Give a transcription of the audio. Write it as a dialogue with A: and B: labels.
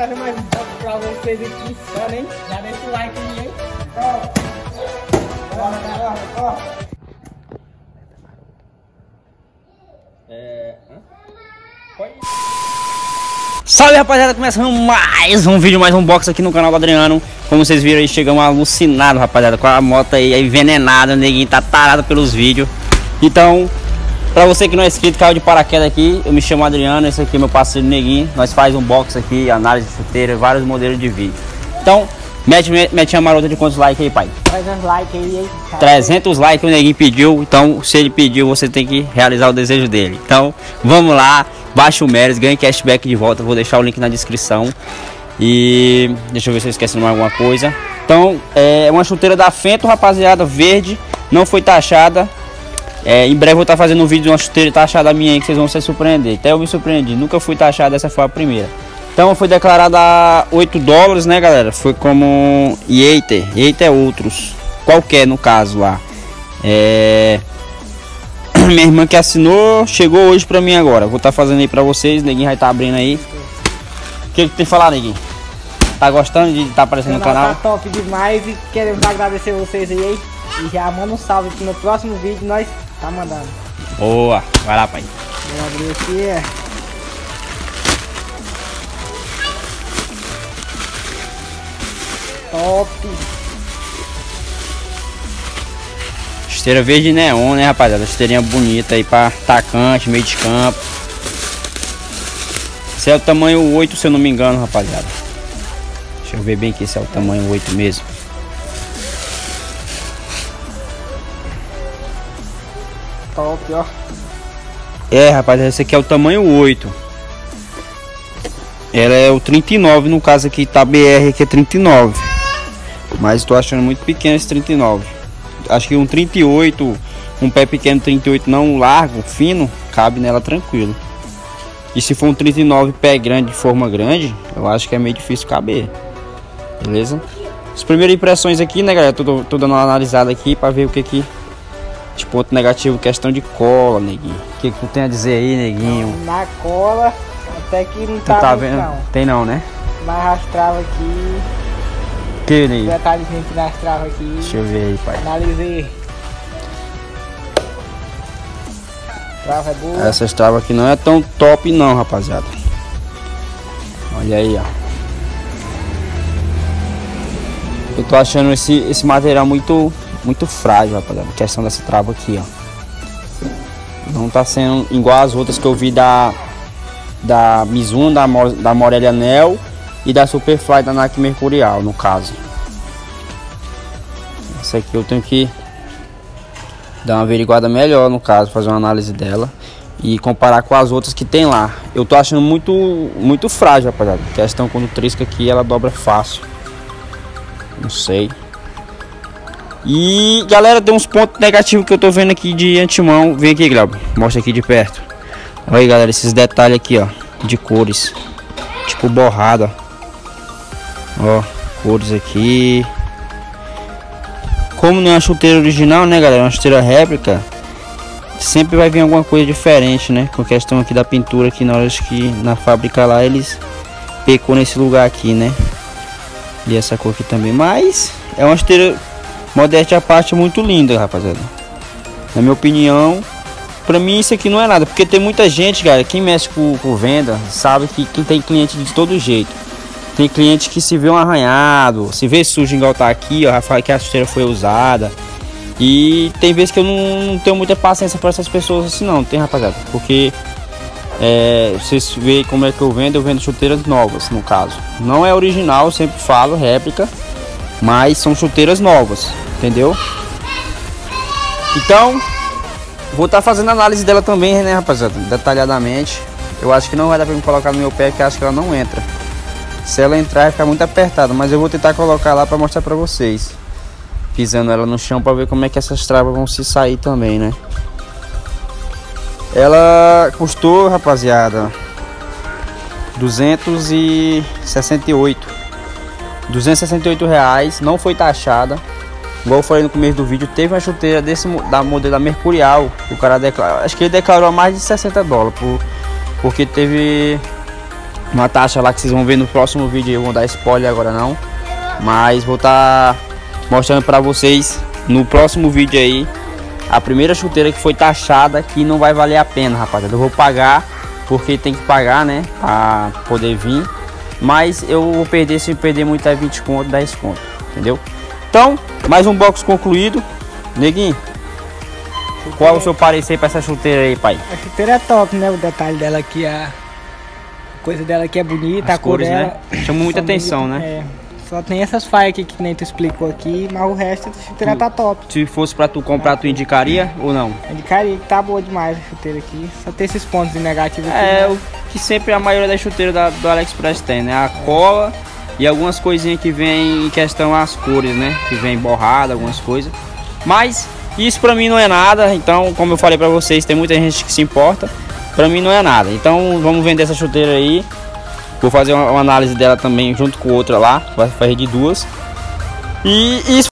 A: trazendo mais um pouco pra vocês aqui, insano, hein? Já deixa o like aí, hein?
B: Salve, rapaziada, começando mais um vídeo, mais um box aqui no canal do Adriano. Como vocês viram aí, chegamos alucinados, rapaziada, com a moto aí envenenada. O neguinho tá tarado pelos vídeos. Então, pra você que não é inscrito, caiu de paraquedas aqui, eu me chamo Adriano, esse aqui é meu parceiro Neguinho. Nós faz um box aqui, análise de chuteira, vários modelos de vídeo. Então, mete a marota de quantos likes aí, pai?
A: 300 likes aí, hein?
B: 300 likes o Neguinho pediu, então se ele pediu, você tem que realizar o desejo dele. Então, vamos lá, baixa o Meres, ganhe cashback de volta, vou deixar o link na descrição. E deixa eu ver se eu esqueci de mais alguma coisa. Então, é uma chuteira da Fento, rapaziada, verde, não foi taxada. Em breve eu vou estar fazendo um vídeo de uma chuteira taxada minha aí, que vocês vão se surpreender. Até eu me surpreendi, nunca fui taxado, essa foi a primeira. Então foi declarada a $8, né, galera? Foi como Eiter é outros, qualquer no caso lá. Minha irmã que assinou, chegou hoje pra mim agora. Vou estar fazendo aí pra vocês, Neguinho vai estar abrindo aí. O que tem que falar, Neguinho? Tá gostando de estar aparecendo no canal?
A: Tá top demais e queremos agradecer vocês aí. E já manda um salve que no próximo vídeo nós tá mandando.
B: Boa, vai lá, pai.
A: Vou abrir aqui, top.
B: Chuteira verde neon, né, rapaziada? Chuteirinha bonita aí pra atacante, meio de campo. Esse é o tamanho 8, se eu não me engano, rapaziada. Deixa eu ver bem que esse é o tamanho 8 mesmo.
A: Top, ó.
B: Rapaziada, esse aqui é o tamanho 8. Ela é o 39, no caso aqui tá BR, que é 39. Mas tô achando muito pequeno esse 39. Acho que um 38, um pé pequeno 38 não largo, fino, cabe nela tranquilo. E se for um 39 pé grande, de forma grande, eu acho que é meio difícil caber. Beleza? As primeiras impressões aqui, né, galera? Tô dando uma analisada aqui pra ver o que de ponto negativo, questão de cola, Neguinho. O que tu tem a dizer aí, Neguinho?
A: Na cola, até que não
B: tá vendo? Não. Tem não, né?
A: Mas as travas aqui.
B: Que, Neguinho?
A: Detalhezinho aqui nas travas aqui.
B: Deixa eu ver aí, pai.
A: Analisei. Trava é boa.
B: Essas travas aqui não é tão top não, rapaziada. Olha aí, ó. Eu tô achando esse material muito frágil, rapaziada. A questão dessa trava aqui, ó. Não tá sendo igual as outras que eu vi da Mizuno, da Morelli Anel e da Superfly da Nike Mercurial, no caso. Essa aqui eu tenho que dar uma averiguada melhor, no caso, fazer uma análise dela e comparar com as outras que tem lá. Eu tô achando muito frágil, rapaziada. A questão quando trisca aqui, ela dobra fácil. Não sei. E galera, tem uns pontos negativos que eu tô vendo aqui de antemão. Vem aqui, Glauber, mostra aqui de perto. Olha aí, galera, esses detalhes aqui, ó, de cores, tipo borrada, ó, cores aqui. Como não é uma chuteira original, né, galera, é uma chuteira réplica, sempre vai vir alguma coisa diferente, né, com questão aqui da pintura, aqui na hora que na fábrica lá eles pecou nesse lugar aqui, né, e essa cor aqui também. Mas é uma chuteira, modéstia à parte, muito linda, rapaziada. Na minha opinião, pra mim isso aqui não é nada, porque tem muita gente, cara, quem mexe com venda, sabe que tem cliente de todo jeito. Tem cliente que se vê um arranhado, se vê sujo igual tá aqui, ó, já fala que a chuteira foi usada. E tem vezes que eu não tenho muita paciência para essas pessoas assim não, tem, rapaziada. Porque vocês veem como é que eu vendo chuteiras novas, no caso. Não é original, eu sempre falo, réplica, mas são chuteiras novas, entendeu? Então, vou estar fazendo análise dela também, né, rapaziada, detalhadamente. Eu acho que não vai dar pra me colocar no meu pé, que acho que ela não entra. Se ela entrar, vai ficar muito apertada, mas eu vou tentar colocar lá pra mostrar pra vocês. Pisando ela no chão pra ver como é que essas travas vão se sair também, né. Ela custou, rapaziada, 268 reais, não foi taxada. Igual eu falei no começo do vídeo, teve uma chuteira da modelo da Mercurial, o cara declarou, acho que ele declarou a mais de $60 porque teve uma taxa lá que vocês vão ver no próximo vídeo. Eu vou dar spoiler agora não, mas vou estar mostrando para vocês no próximo vídeo aí a primeira chuteira que foi taxada, que não vai valer a pena, rapaziada. Eu vou pagar porque tem que pagar, né, para poder vir, mas eu vou perder, se perder muito é 20 conto, 10 conto, entendeu? Então, mais um box concluído. Neguinho, qual é o seu parecer para essa chuteira aí, pai?
A: A chuteira é top, né? O detalhe dela aqui, a coisa dela aqui é bonita,
B: As
A: a cor
B: cores,
A: dela...
B: né? Chama muita atenção, né?
A: É, só tem essas falhas aqui que nem tu explicou aqui, mas o resto da chuteira tá top.
B: Se fosse para tu comprar, tu indicaria ou não?
A: Eu indicaria que tá boa demais a chuteira aqui, só tem esses pontos negativos aqui.
B: É,
A: né?
B: o que sempre a maioria das chuteiras do AliExpress tem, né? A cola e algumas coisinhas que vem em questão as cores, né? Que vem borrada, algumas coisas. Mas isso pra mim não é nada, então, como eu falei pra vocês, tem muita gente que se importa. Pra mim não é nada, então vamos vender essa chuteira aí. Vou fazer uma análise dela também junto com outra lá, vai fazer de duas. E isso.